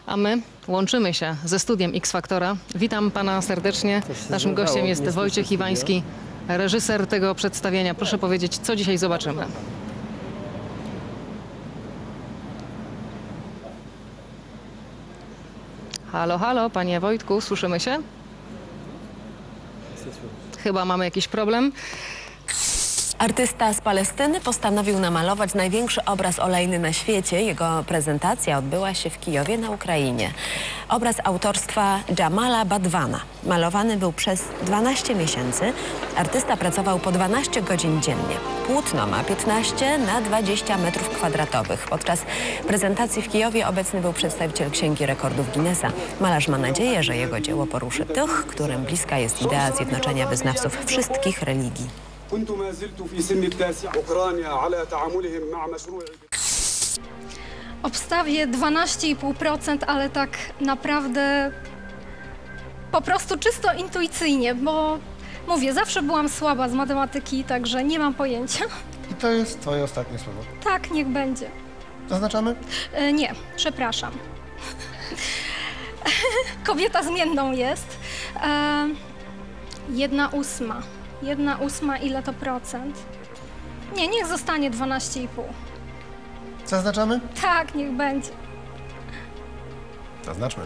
A my łączymy się ze studiem X Factora. Witam pana serdecznie. Naszym gościem jest Wojciech Iwański, reżyser tego przedstawienia. Proszę powiedzieć, co dzisiaj zobaczymy. Halo, halo, panie Wojtku, słyszymy się? Chyba mamy jakiś problem. Artysta z Palestyny postanowił namalować największy obraz olejny na świecie. Jego prezentacja odbyła się w Kijowie na Ukrainie. Obraz autorstwa Jamala Badwana. Malowany był przez 12 miesięcy. Artysta pracował po 12 godzin dziennie. Płótno ma 15 na 20 metrów kwadratowych. Podczas prezentacji w Kijowie obecny był przedstawiciel Księgi Rekordów Guinnessa. Malarz ma nadzieję, że jego dzieło poruszy tych, którym bliska jest idea zjednoczenia wyznawców wszystkich religii. Obstawię 12,5%, ale tak naprawdę po prostu czysto intuicyjnie, bo mówię, zawsze byłam słaba z matematyki, także nie mam pojęcia. I to jest twoje ostatnie słowo? Tak, niech będzie. Zaznaczamy? Nie, przepraszam. Kobieta zmienną jest. 1/8. 1/8, ile to procent? Nie, niech zostanie 12,5. Zaznaczamy? Tak, niech będzie. Zaznaczmy.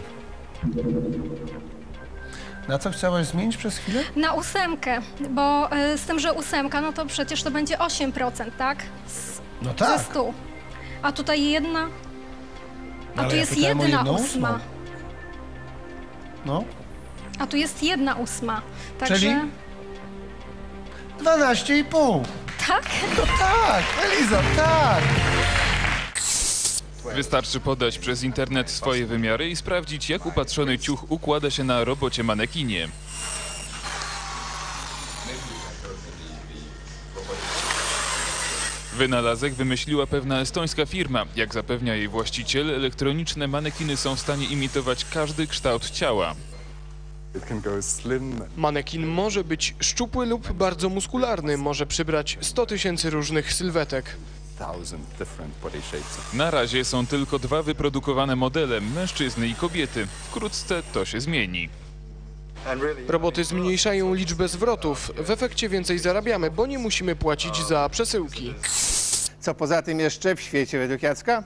Na co chciałaś zmienić przez chwilę? Na 8, bo z tym, że 8, no to przecież to będzie 8%, tak? No tak. Ze 100. A tutaj jedna. A Ale tu ja jest pytałem o 1/8. No. A tu jest 1/8. Także... Czyli? 12,5. Tak? No tak, Eliza, tak. Wystarczy podać przez internet swoje wymiary i sprawdzić, jak upatrzony ciuch układa się na robocie manekinie. Wynalazek wymyśliła pewna estońska firma. Jak zapewnia jej właściciel, elektroniczne manekiny są w stanie imitować każdy kształt ciała. Manekin może być szczupły lub bardzo muskularny, może przybrać 100 000 różnych sylwetek. Na razie są tylko 2 wyprodukowane modele, mężczyzny i kobiety. Wkrótce to się zmieni. Roboty zmniejszają liczbę zwrotów. W efekcie więcej zarabiamy, bo nie musimy płacić za przesyłki. Co poza tym jeszcze w świecie według Jacka?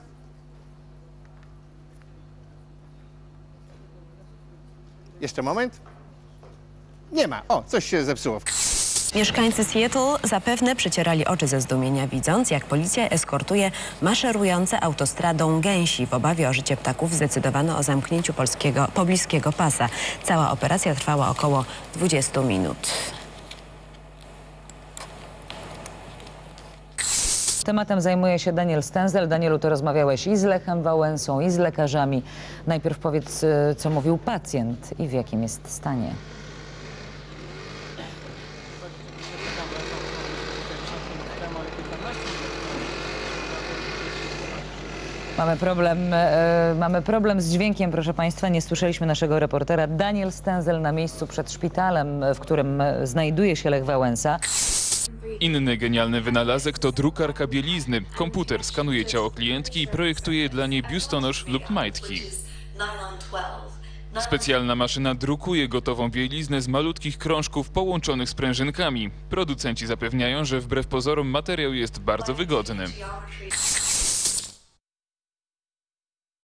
Jeszcze moment. Nie ma. O, coś się zepsuło. Mieszkańcy Seattle zapewne przecierali oczy ze zdumienia, widząc, jak policja eskortuje maszerujące autostradą gęsi. W obawie o życie ptaków zdecydowano o zamknięciu pobliskiego pasa. Cała operacja trwała około 20 minut. Tematem zajmuje się Daniel Stęzel. Danielu, ty rozmawiałeś i z Lechem Wałęsą, i z lekarzami. Najpierw powiedz, co mówił pacjent i w jakim jest stanie. Mamy problem z dźwiękiem, proszę państwa. Nie słyszeliśmy naszego reportera. Daniel Stęzel na miejscu przed szpitalem, w którym znajduje się Lech Wałęsa. Inny genialny wynalazek to drukarka bielizny. Komputer skanuje ciało klientki i projektuje dla niej biustonosz lub majtki. Specjalna maszyna drukuje gotową bieliznę z malutkich krążków połączonych sprężynkami. Producenci zapewniają, że wbrew pozorom materiał jest bardzo wygodny.